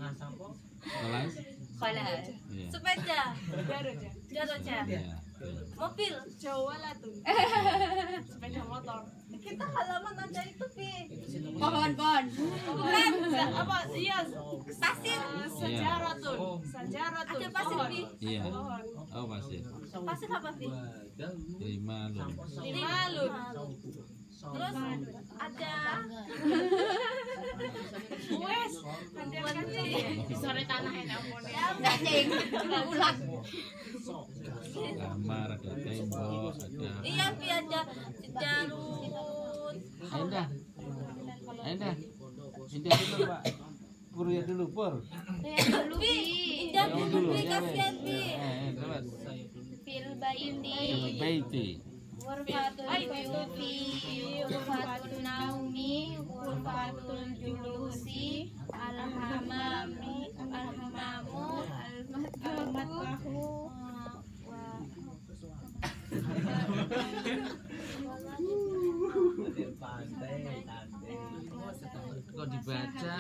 Kelas? Kelas. Iya. Sepeda. Jaroja. Iya. Mobil. Jawa Latun. Sepeda motor. Kita halaman ada itu, Pi. Pohon. Bukan. Apa? Iya. Pasir. Sajaratun. Sajaratun. Ada pasir, Pi. Iya. Pohon. Oh pasir. Pasir apa, Pi? Limalun. Limalun. Terus ada Wes. Sore tanah enak cacing. Ulang. Kamar, ada tembok, ada. Iya, Pi, ada jarut. Endah. Indah dulu Pak. Pur ya dulu Pur. Pi, indah dulu, Pi, kasihan, Pi. Lewat. Fil baiti. Baiti. Ghurfatul buyuti, ghurfatul naumi, ghurfatul julusi, alhamamu, almatbahu, Kok dibaca?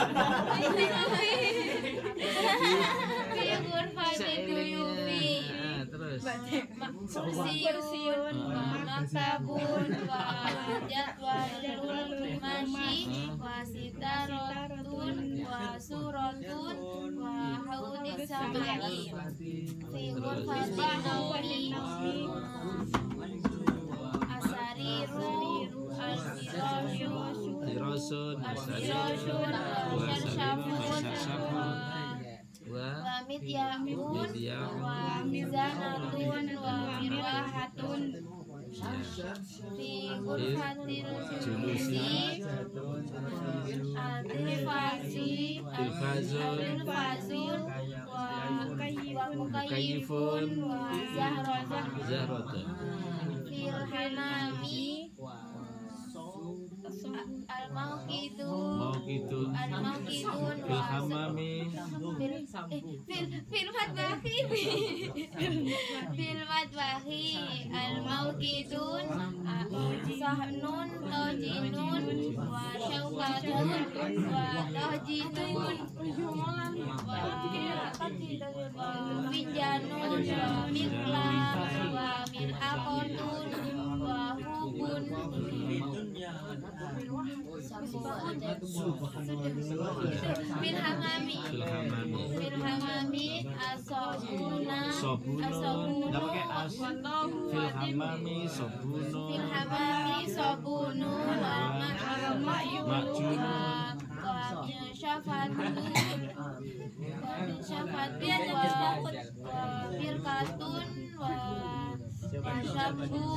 fi ghurfatil duyufi, Terus. kursiun, maktabun, jadwalul masyi, wasitarotun, wasurotun, haudis samai, fi ghurfatil naumi, asariru, Hirosun, al-firashun, syarsyafun, wa midyamun, wa mizanatun, wa mirwahatun, fi ghurfatil julusi, al-tilfazun, wa mukayyifun, wa Zahratun. fil hamami, Mauqitun. al-mauqitun, Fil hamami. fil matbahi, fil matbahi, al-mauqitun, sahnun, tojinun, wa syaukatun, wa tojinun, wa finjanun, wa miklah, wa mir'aqotun, wa hubun, fil hamami, fil hamami, asobuna, Fil hamami sobunu. fil hamami sobunu, wa ma'junun, wa syafatun, wa birkatun, wa syabbu,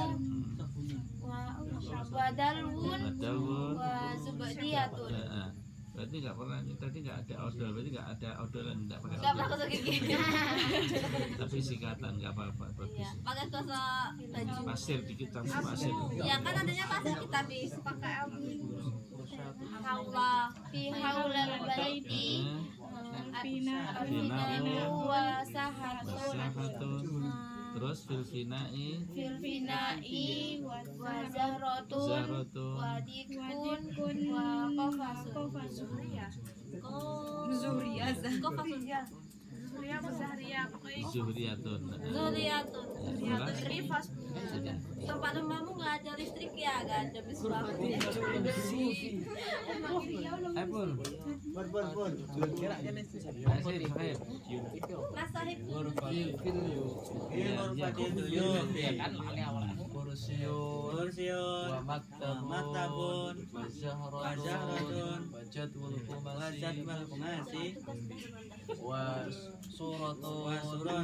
wa dalwun, Adawun. wa zubdiyatun. Berarti nggak pernah, tadi nggak ada odol, berarti nggak ada odolan, nggak pakai Enggak odol. pernah kosong gigi. Tapi singkatan nggak apa-apa, bagus. Iya, pakai kosong baju. Pasir dikit campur pasir. Ya kan adanya pasir kita bis pakai haula. Fi haulal baiti, alfinahu wa sahatun, Wasahatun. Terus fil finai. fil finai, wa zahratun, Zahratun. wa dikun, wa qafasun. Zuhriyatun. Zuriatun. Jelas? Sudah. Tempat rumahmu nggak ada listrik ya? Nggak ada bis bangun. Pur. Mas Sahib. Kursiun, maktabun, wajahratun, wajadwal kumasi, wasuratun,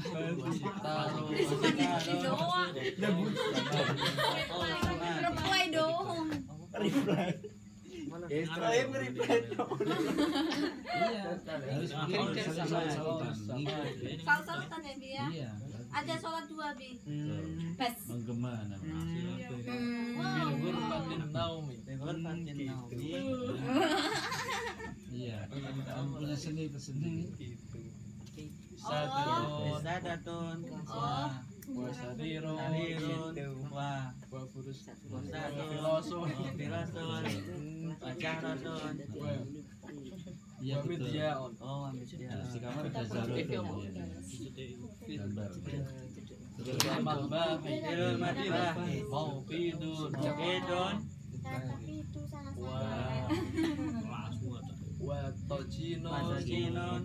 Reply dong. Saut-sautan ya, Bi ya? Iya. Ada sholat dua, Bi. Bas. Menggema namanya. Iya. Punya seni tersendiri. Sadatun, Oh, Sarirun, Filosun, Wajahratun, Iya betul. Oh, ambil dia. Nah, si kamar ada Zarotun. Ya. Gambar. Terus Ilul matbahi. Mauqidun. Mauqidun. Tapi itu sangat Wa tajinun. Masakinun.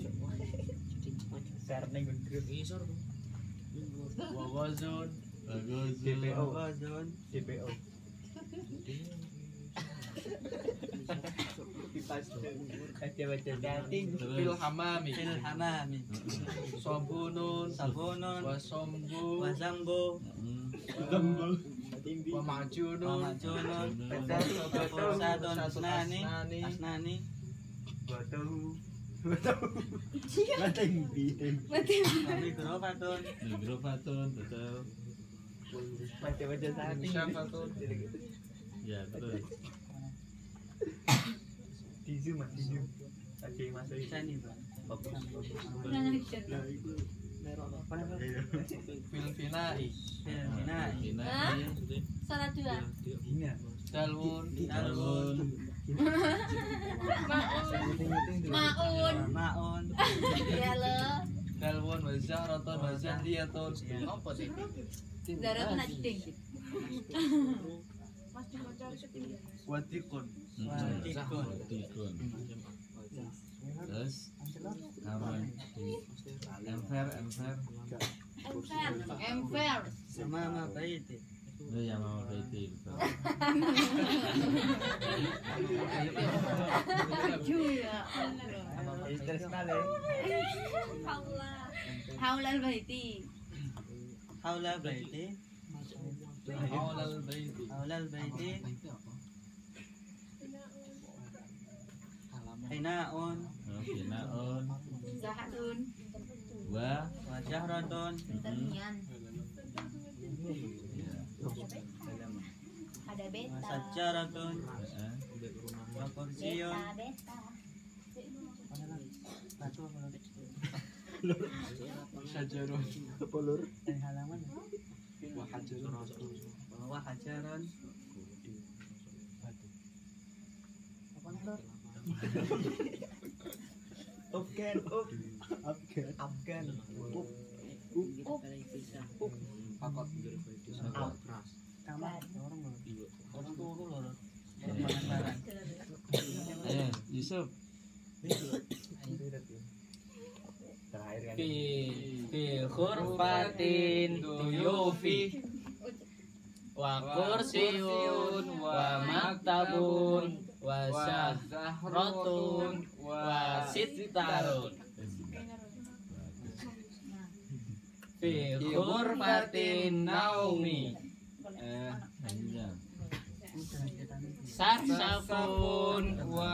Wa wazun. Bagus. Wazun. Fil hamami. Fil hamami. Sabunun. Sabunun. Wa sombu. Wazambu. Wa majunun. Wamajunun. Sadun. Sadun. Asnani. Asnani. Mikrofatun. Mikrofatun betul. Musyafatun. Ya terus. Bisa nih, Pak. Fil finai. Fil finai. Finai. Salah dua. Dalwun. Dalwun. Maun. Maun. Ya lo. Dalwun wa zahratun wa zahdiyatun. Apa sih? Zara tuh nanti. Watikun. Watikun. Terus kawan emfer. Emper. Mama baiti. Itu yang mau baiti betul. Juga. Haulal baiti. Haula baiti. Aulal baiti. Haulal baiti. Hinaun. Finaun. Zahadun. Wa. Wajahratun. Ternian. Ada beta. Wasajaratun. Wakursiyun. Beta. Syajarun. Halaman. Wahajarun. Wahajarun. Afgan. Pakot. Kamar. Orang turu loh. Ayo Yusuf. Fi khurfatin duyufi wa kursiyun wa maktabun wa zahratun wa sittarun. Fi khurfatin naumi sarsafun wa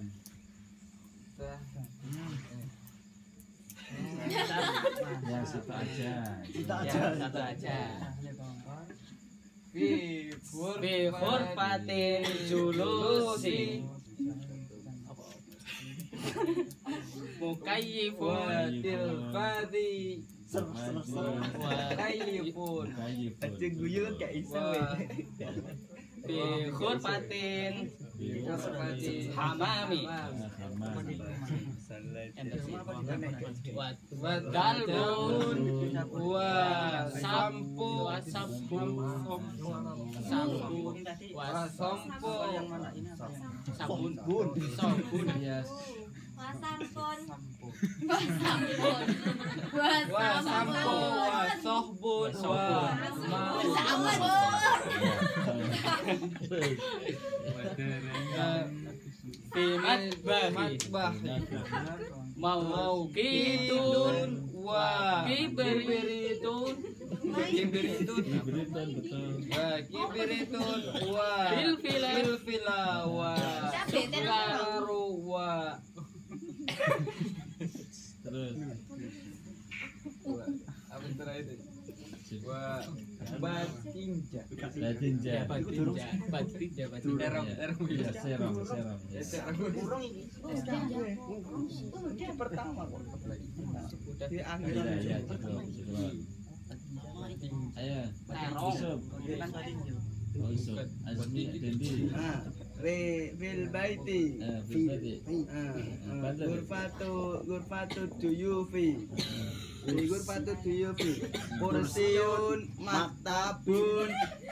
Yang satu aja. satu aja. Fi khurfatin julusi mukayyifun tilfadi mukayyifun fi khurfatin hamami wa dalbun wa sampu wa sampo Yang mana ini apa yang? sabun Yes. Wasampon. wa sampo wa sohbun wa fi matbahi mau kitun wa kiberitun Kibritan betul. kiberitun wa filfila wa sukaru wa Terus. Apa terakhir? Wa Batinja. Batinja. batinja Ya, serong. Ya. Pertama kok. Ya, cukup. Ayo, Yusuf. Kan tadi. Oh, Yusuf. Azmi, Dendi. fil baiti. Gurfatu duyufi. Gurfatu duyufi. Kursiun maktabun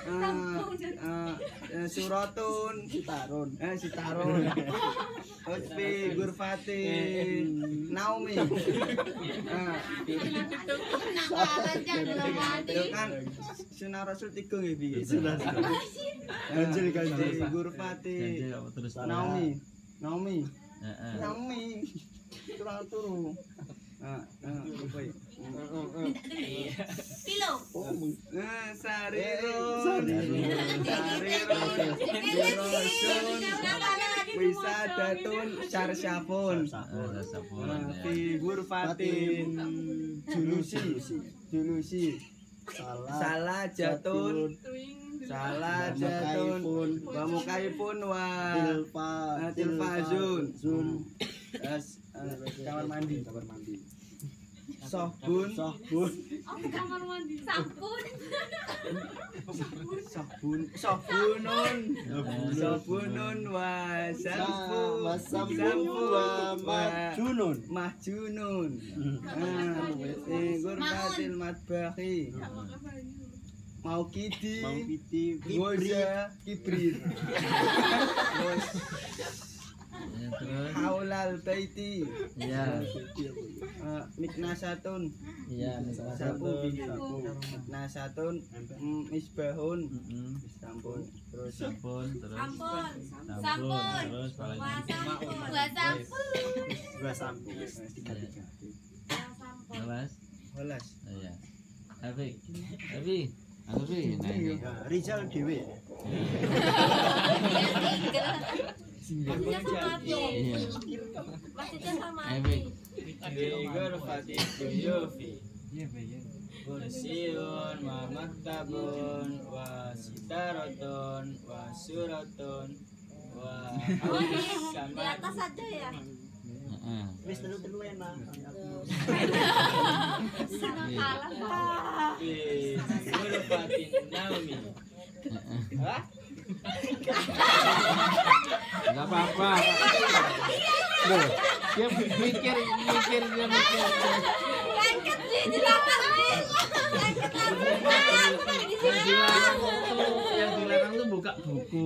suratun sitarun. Fi gurfati Naomi. Itu kan Sunnah Rasul 3 ya bi. Ganjil gurfati Naomi. Turu. Pilo. Sarirun. Wisadatun syarsyafun. Fi gurfatin julusi. Salah jatun wa mukaifun wa tilfazun. Kamar mandi. Sohbun. Kamar mandi. Sabun. Sobunun wa sampu wa mahjunun. Gurfatil matbahi. Maukidi goza kibrit. Haulal baiti. Iya. Miknasatun. Iya, Sapu. Miknasatun. Misbahun. Sampun. Terus Sampun, terus Sampun. terus paling Gua sampo. Welas. welas. Iya. Tapi aku sih nah ini. Rizal dhewe. Maksudnya sama api. Iya. Maksudnya sama Epi. api. Gurfati duyufi. Kursiun wa maktabun wa sitaratun wa suratun wa Oh, di atas aja ya. Heeh. Wis telu-telu enak. Sama kalah. fi gurfatin Naomi. Hah? Enggak apa-apa. Loh, dia mikir. Angkat di belakang. Angkat Yang dilarang tuh buka buku.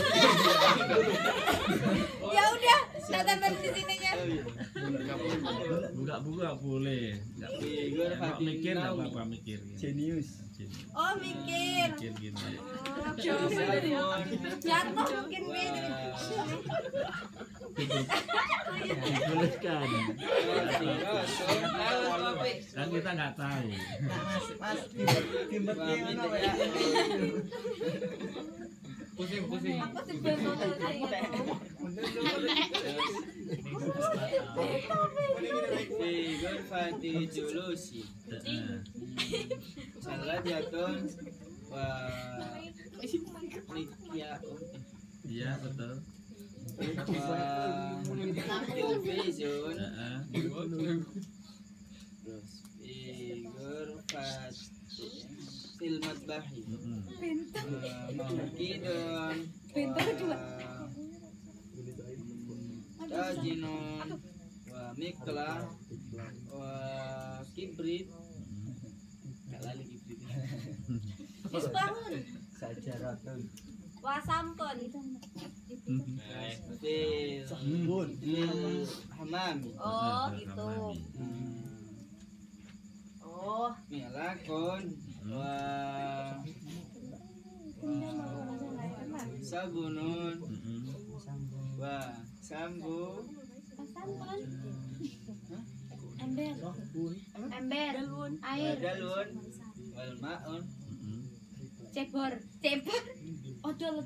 Ya udah, datang di sininya. Buka buku nggak boleh. Nggak Fi boleh. gurfatin Mikir nggak Naomi. apa-apa mikir. Jenius. Oh, mikir. Mikir gitu. Jatuh mungkin Min. Dibolehkan. Kan kita nggak tahu. Mas timbetnya ngono ya. Pusing. Aku sebel foto saya. Fi gurfati julusi. Salah jatun wa Iya betul. wa televizun. Terus fi gurfatil matbahi. Maukidun. Tajinun wa mikla wa kibrit. Gak lali kibrit. Misbahun. Sajaratun. Wasampun. Fil hamami. Oh, gitu. Oh, Milakun wa sabunun wa sambu Ember. Air. badalun wal maun Cebor. Odol.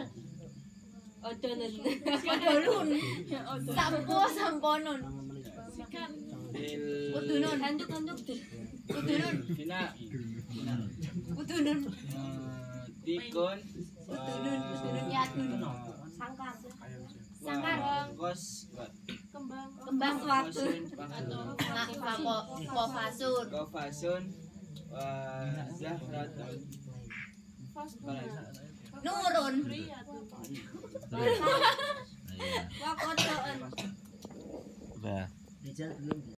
odolun. Samponun. fil Udunun. Handuk. Udunun. fina Udunun. tikun Udunun. Yadun. Sangkar. kos Kembang suatu. Kofasur. kofasun wa zahratun Nurun. Iya. Wakodoan. Udah. Rizal belum